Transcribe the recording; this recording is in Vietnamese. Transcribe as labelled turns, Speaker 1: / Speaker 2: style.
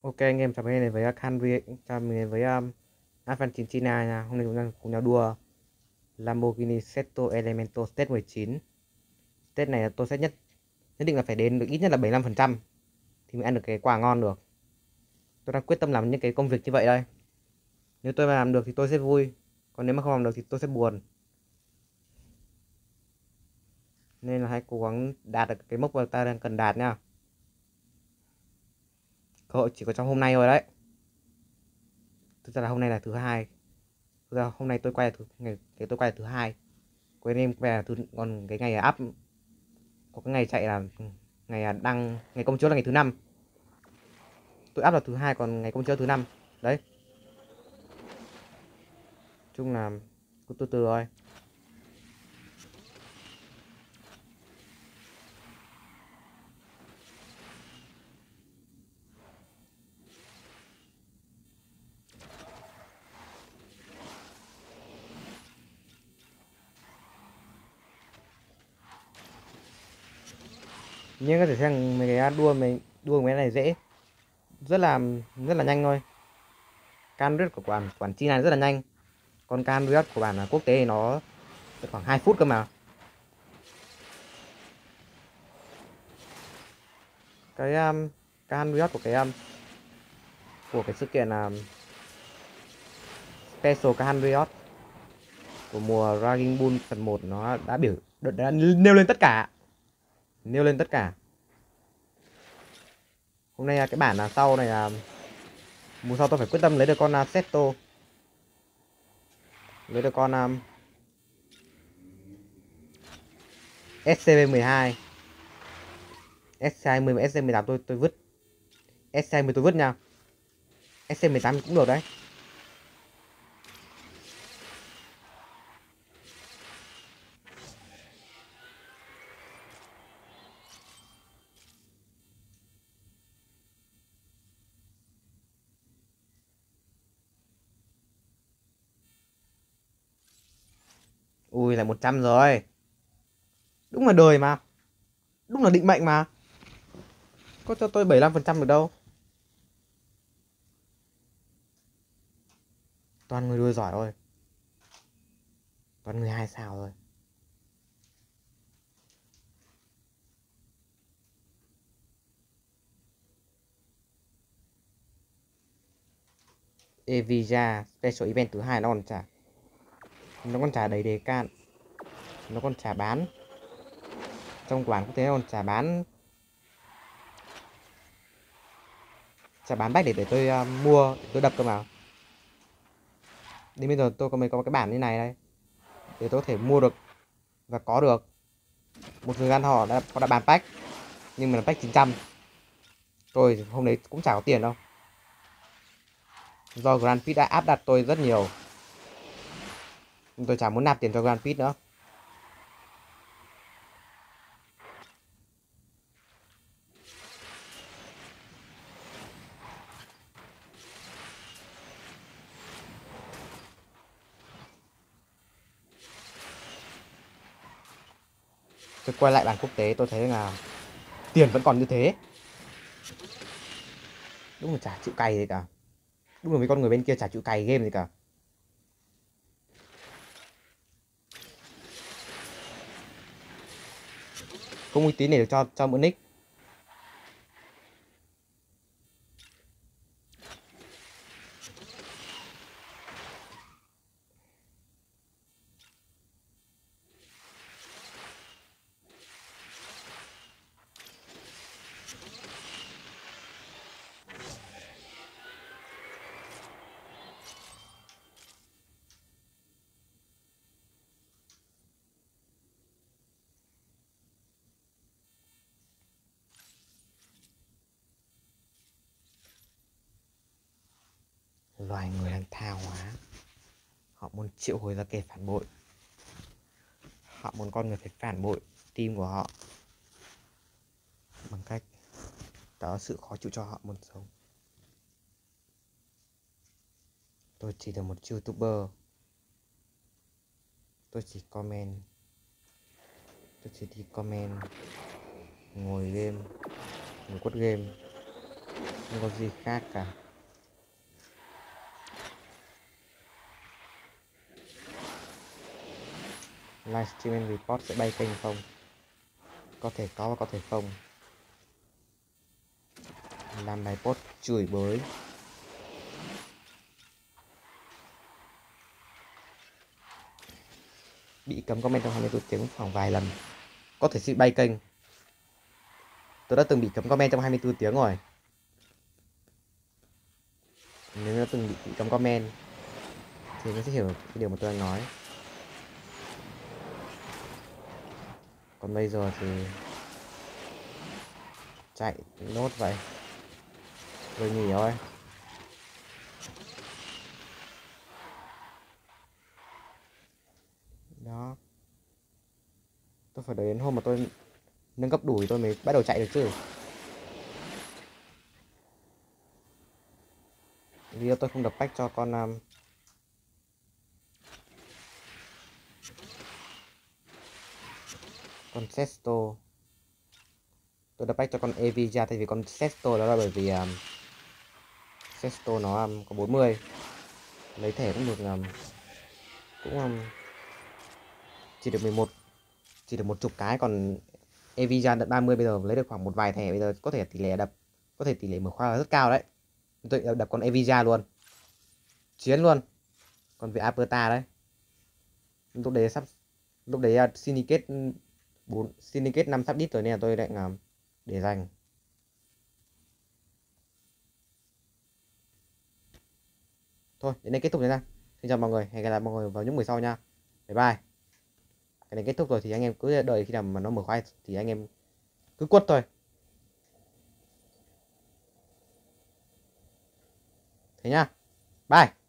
Speaker 1: Ok anh em, chào mừng em đến với Canvi, chào mừng đến với Alpha China nha. Hôm nay chúng ta cùng nhau đua Lamborghini Sesto Elemento Stage 19. Stage này là tôi sẽ nhất định là phải đến được ít nhất là 75% thì mới ăn được cái quà ngon được. Tôi đang quyết tâm làm những cái công việc như vậy đây. Nếu tôi mà làm được thì tôi sẽ vui, còn nếu mà không làm được thì tôi sẽ buồn. Nên là hãy cố gắng đạt được cái mốc mà ta đang cần đạt nha. Cơ hội chỉ có trong hôm nay thôi đấy. Thực ra là hôm nay là thứ hai. Thực ra hôm nay tôi quay là tôi quay là thứ hai. Quên em về còn cái ngày up có cái ngày chạy là ngày đăng, ngày công chiếu là ngày thứ năm, tôi up là thứ hai còn ngày công chiếu thứ năm đấy. Chung là cứ từ từ thôi. Nhưng có thể xem mấy cái đua mấy này dễ, rất là rất là nhanh thôi. Can rớt của quản chi này rất là nhanh, còn can rớt của bản quốc tế thì nó khoảng 2 phút cơ mà. Cái can rớt của cái sự kiện là Special Can Riot của mùa Raging Bull phần 1 nó đã nêu lên tất cả, hôm nay cái bản là sau này là mùa sau tôi phải quyết tâm lấy được con Sesto, lấy được con SCP-12, SC-20 và SC-18 tôi vứt. SC-20 tôi vứt nha, SC-18 cũng được đấy. Ui là 100 rồi, đúng là đời mà, đúng là định mệnh mà, có cho tôi 75% được đâu. Toàn người đua giỏi thôi, toàn người 2 sao thôi. Evija Special Event thứ hai nó còn trả đầy đề can, nó còn trả bán trong bản quốc tế, nó còn trả bán bách để tôi mua, để tôi đập cơ mà. Đến bây giờ tôi mới có cái bản như này đây để tôi có thể mua được và có được. Một thời gian họ đã bán pack, nhưng mà là pack 900, tôi hôm đấy cũng chả có tiền đâu, do Grand Prix đã áp đặt tôi rất nhiều, tôi chả muốn nạp tiền cho Grand Prix nữa. Tôi quay lại bản quốc tế tôi thấy là tiền vẫn còn như thế, đúng là chả chịu cày gì cả, đúng là mấy con người bên kia chả chịu cày game gì cả. Không uy tín để được cho mượn nick. Loài người đang tha hóa, họ muốn triệu hồi ra kẻ phản bội, họ muốn con người phải phản bội team của họ bằng cách tạo sự khó chịu cho họ muốn sống. Tôi chỉ là một youtuber, tôi chỉ comment, tôi chỉ đi comment, ngồi game, ngồi quất game, không có gì khác cả. Livestream and report sẽ bay kênh không? Có thể có và có thể không. Làm bài post chửi bới. Bị cấm comment trong 24 tiếng khoảng vài lần. Có thể sẽ bay kênh. Tôi đã từng bị cấm comment trong 24 tiếng rồi. Nếu đã từng bị cấm comment thì nó sẽ hiểu cái điều mà tôi đang nói. Còn bây giờ thì chạy nốt vậy. Rồi nghỉ thôi. Đó. Tôi phải đợi đến hôm mà tôi nâng cấp đủ thì tôi mới bắt đầu chạy được chứ. Vì tôi không đập pack cho con Sesto. Tôi đập pack cho con Evija thay vì con Sesto, đó là bởi vì Sesto nó có 40. Lấy thẻ cũng được cũng chỉ được 11, chỉ được một chục cái, còn Evija đợt 30 bây giờ lấy được khoảng một vài thẻ, bây giờ có thể tỷ lệ đập, có thể tỷ lệ mở khoa rất cao đấy. Tôi đập con Evija luôn, chiến luôn. Còn về Aperta đấy, lúc đấy Syndicate 4, Syndicate 5 sắp đít rồi nên là tôi lại để dành. Thôi đến đây kết thúc rồi nha. Xin chào mọi người, hẹn gặp lại mọi người vào những buổi sau nha. Bye bye. Cái này kết thúc rồi thì anh em cứ đợi khi nào mà nó mở khoai thì anh em cứ quất thôi. Thế nhá. Bye.